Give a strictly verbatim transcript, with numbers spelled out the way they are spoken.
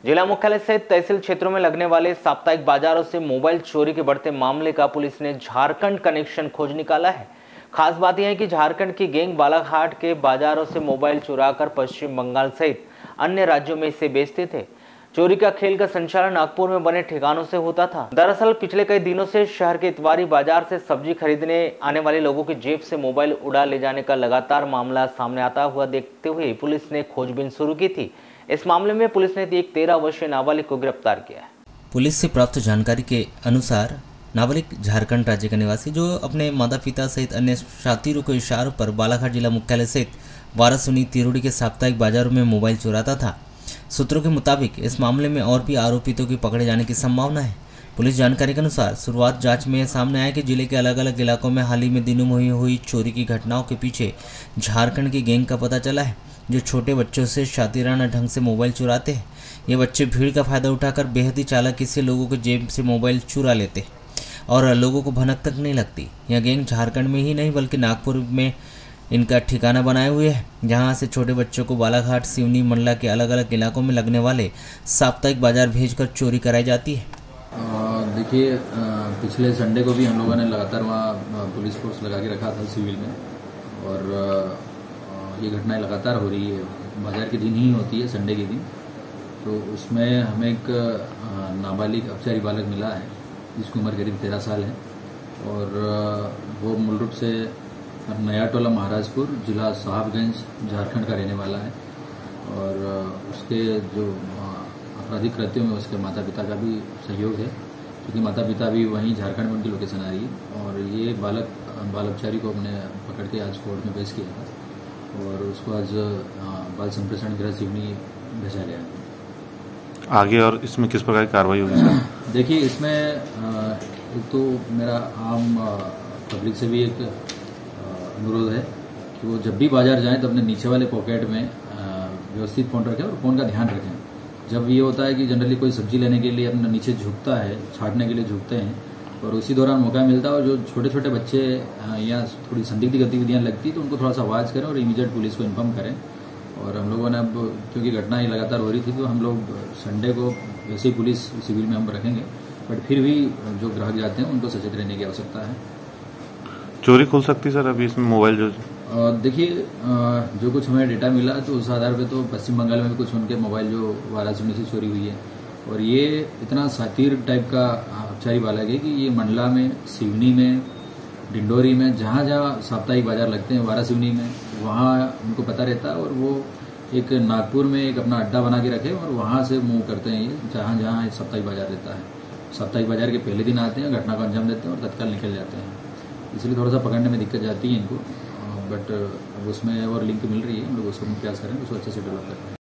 जिला मुख्यालय सहित तहसील क्षेत्रों में लगने वाले साप्ताहिक बाजारों से मोबाइल चोरी के बढ़ते मामले का पुलिस ने झारखंड कनेक्शन खोज निकाला है। खास बात यह है कि झारखंड की गैंग बालाघाट के बाजारों से मोबाइल चुराकर पश्चिम बंगाल सहित अन्य राज्यों में इसे बेचते थे। चोरी का खेल का संचालन नागपुर में बने ठिकानों से होता था। दरअसल पिछले कई दिनों से शहर के इतवारी बाजार से सब्जी खरीदने आने वाले लोगों की जेब से मोबाइल उड़ा ले जाने का लगातार मामला सामने आता हुआ देखते हुए पुलिस ने खोजबीन शुरू की थी। इस मामले में पुलिस ने एक तेरह वर्षीय नाबालिग को गिरफ्तार किया है। पुलिस से प्राप्त जानकारी के अनुसार नाबालिग झारखंड राज्य का निवासी जो अपने माता पिता सहित अन्य साथीों के इशारों पर बालाघाट जिला मुख्यालय सहित वारासुनी तिरोड़ी के साप्ताहिक बाजारों में मोबाइल चुराता था। सूत्रों के मुताबिक इस मामले में और भी आरोपितों की पकड़े जाने की संभावना है। पुलिस जानकारी के अनुसार शुरुआत जांच में सामने आया कि जिले के अलग अलग इलाकों में हाल ही में दिनों में हुई चोरी की घटनाओं के पीछे झारखंड की गैंग का पता चला है, जो छोटे बच्चों से शातिराना ढंग से मोबाइल चुराते हैं। ये बच्चे भीड़ का फायदा उठाकर बेहद ही चालाकी से लोगों के जेब से मोबाइल चुरा लेते और लोगों को भनक तक नहीं लगती। यह गैंग झारखंड में ही नहीं बल्कि नागपुर में इनका ठिकाना बनाए हुए है, जहां से छोटे बच्चों को बालाघाट, सिवनी, मंडला के अलग अलग इलाकों में लगने वाले साप्ताहिक बाजार भेजकर चोरी कराई जाती है। देखिए, पिछले संडे को भी हम लोगों ने लगातार वहाँ पुलिस फोर्स लगा के रखा था सिविल में, और ये घटनाएं लगातार हो रही है। बाजार के दिन ही होती है, संडे के दिन। तो उसमें हमें एक नाबालिग अपचारी बालक मिला है जिसकी उम्र करीब तेरह साल है, और वो मूल रूप से नया टोला महाराजपुर, जिला साहबगंज, झारखंड का रहने वाला है। और उसके जो आपराधिक कृत्यों में उसके माता पिता का भी सहयोग है, क्योंकि माता पिता भी वहीं झारखंड में उनकी लोकेशन आ रही है। और ये बालक बाल अपचारी को हमने पकड़ के आज कोर्ट में पेश किया था, और उसको आज बाल संप्रेषण गृह सिवनी भेजा गया है। आगे और इसमें किस प्रकार की कार्रवाई होगी सर? देखिए, इसमें एक तो मेरा आम पब्लिक से भी एक अनुरोध है कि वो जब भी बाजार जाएं तो अपने नीचे वाले पॉकेट में व्यवस्थित फोन रखें और फोन का ध्यान रखें। जब ये होता है कि जनरली कोई सब्जी लेने के लिए अपना नीचे झुकता है, छाटने के लिए झुकते हैं, और उसी दौरान मौका मिलता है और जो छोटे छोटे बच्चे या थोड़ी संदिग्ध गतिविधियां लगती तो उनको थोड़ा सा आवाज़ करें और इमीडिएट पुलिस को इन्फॉर्म करें। और हम लोगों ने अब, क्योंकि घटना ही लगातार हो रही थी, तो हम लोग संडे को वैसे ही पुलिस सिविल में हम रखेंगे, बट फिर भी जो ग्राहक जाते हैं उनको सचेत रहने की आवश्यकता है। चोरी खुल सकती सर अभी इसमें मोबाइल जो? देखिए, जो कुछ हमें डेटा मिला तो उस आधार पे तो पश्चिम बंगाल में भी कुछ उनके मोबाइल जो वाराणसी से चोरी हुई है, और ये इतना सातिर टाइप का अपचारी बालक है कि ये मंडला में, सिवनी में, डिंडोरी में, जहाँ जहाँ साप्ताहिक बाजार लगते हैं, वारासिवनी में, वहाँ उनको पता रहता है। और वो एक नागपुर में एक अपना अड्डा बना के रखे और वहाँ से मूव करते हैं ये, जहाँ जहाँ साप्ताहिक बाजार रहता है। साप्ताहिक बाजार के पहले दिन आते हैं, घटना को अंजाम देते हैं और तत्काल निकल जाते हैं। इसलिए थोड़ा सा पकड़ने में दिक्कत जाती है इनको, बट अब उसमें और लिंक मिल रही है, हम लोग उसको प्रयास करेंगे, उसको अच्छे से डेवलप करेंगे।